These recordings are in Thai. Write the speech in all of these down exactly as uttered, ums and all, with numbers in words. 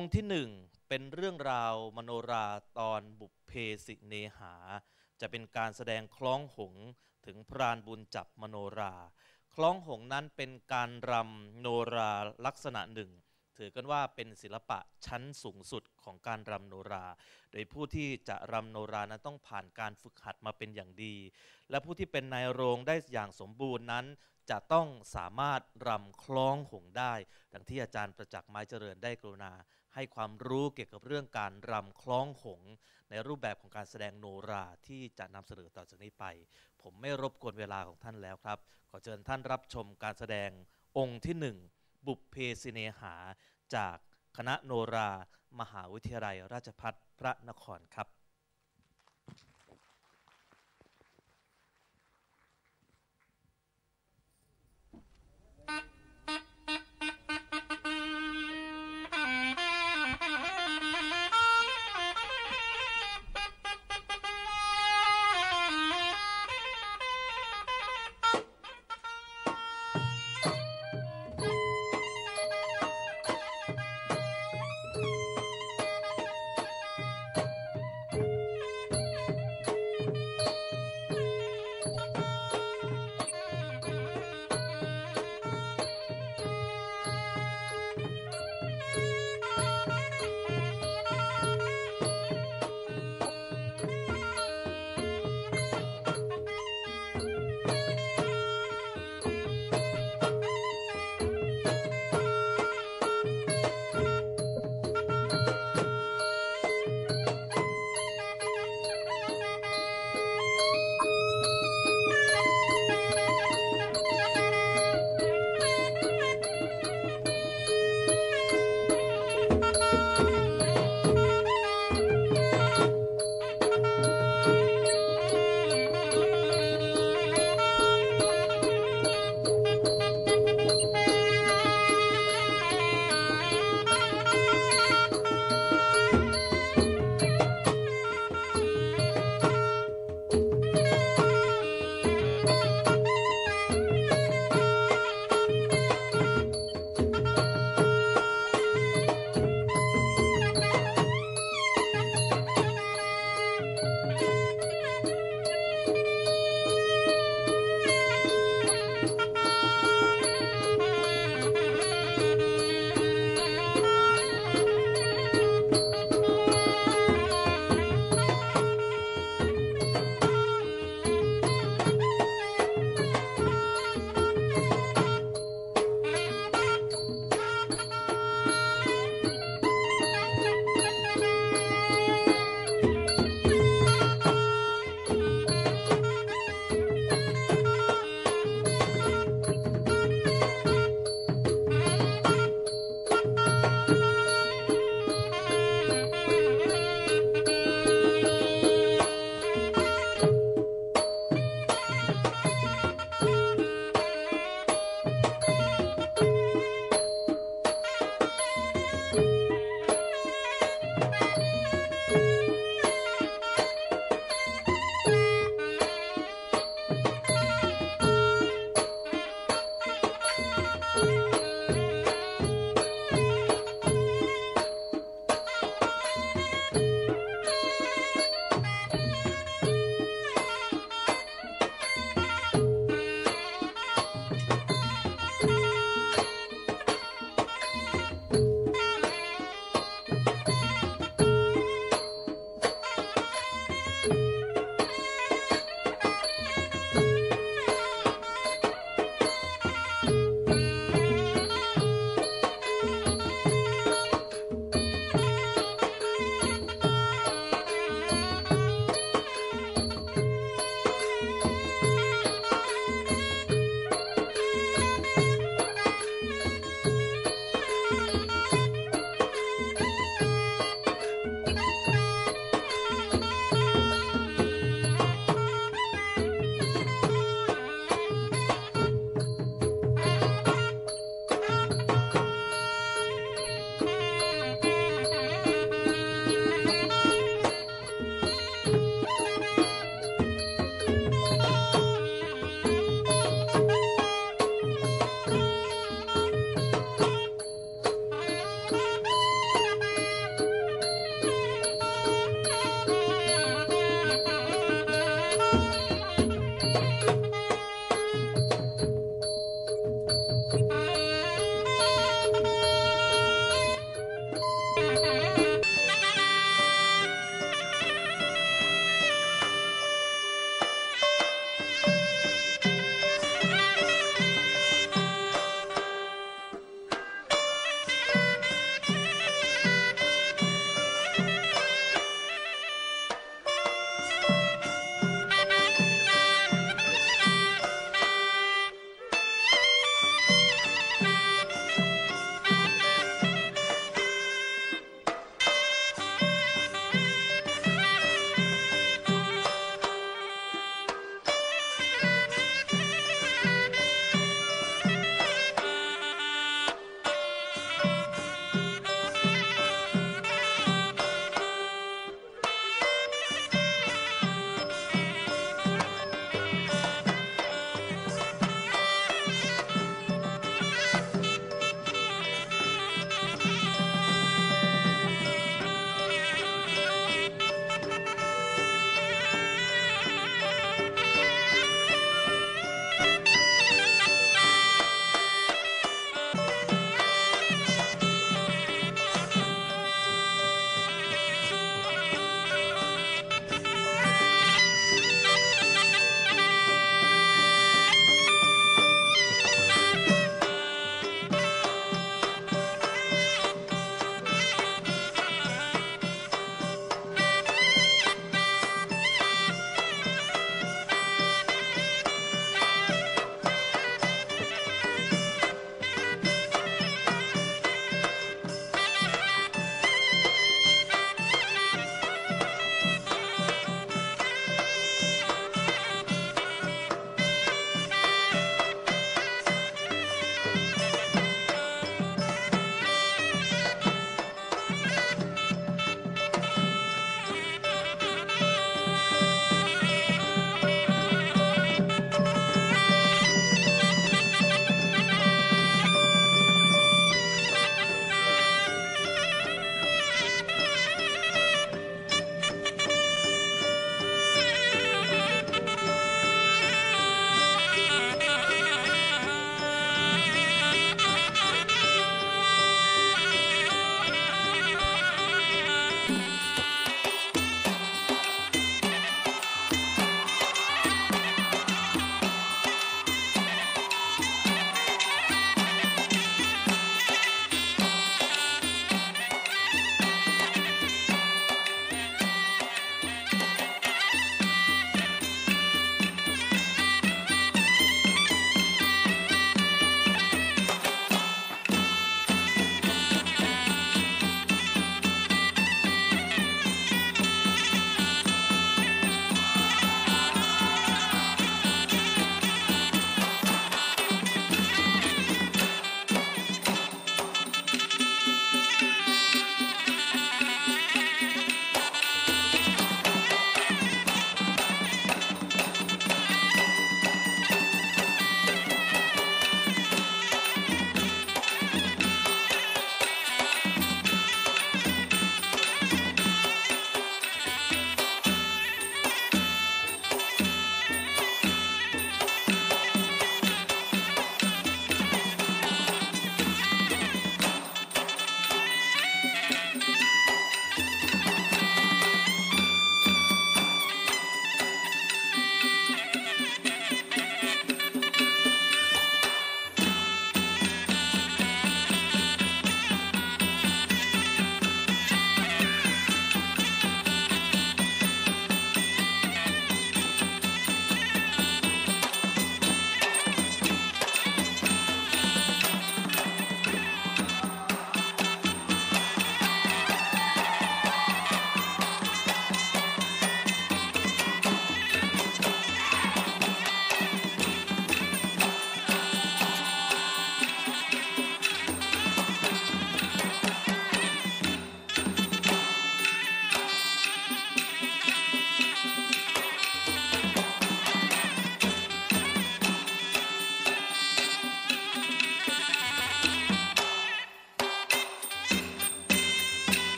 องค์ที่หนึ่งเป็นเรื่องราวมโนราตอนบุพเพสิเนหาจะเป็นการแสดงคล้องหงส์ถึงพรานบุญจับมโนราคล้องหงส์นั้นเป็นการรำโนราลักษณะหนึ่งถือกันว่าเป็นศิลปะชั้นสูงสุดของการรำโนราโดยผู้ที่จะรำโนรานั้นต้องผ่านการฝึกหัดมาเป็นอย่างดีและผู้ที่เป็นนายโรงได้อย่างสมบูรณ์นั้นจะต้องสามารถรำคล้องหงส์ได้ดังที่อาจารย์ประจักษ์ไม้เจริญได้กรุณาให้ความรู้เกี่ยวกับเรื่องการรำคล้องหงส์ในรูปแบบของการแสดงโนราที่จะนำเสนอต่อจากนี้ไปผมไม่รบกวนเวลาของท่านแล้วครับขอเชิญท่านรับชมการแสดงองค์ที่หนึ่งบุพเพสิเนหาจากคณะโนรามหาวิทยาลัยราชภัฏพระนครครับ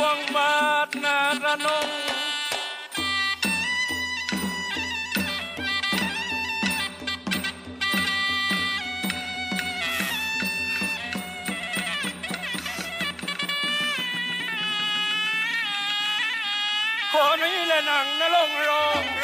วงบาทนากระนงคนนี้แหละหนังนรงค์รอง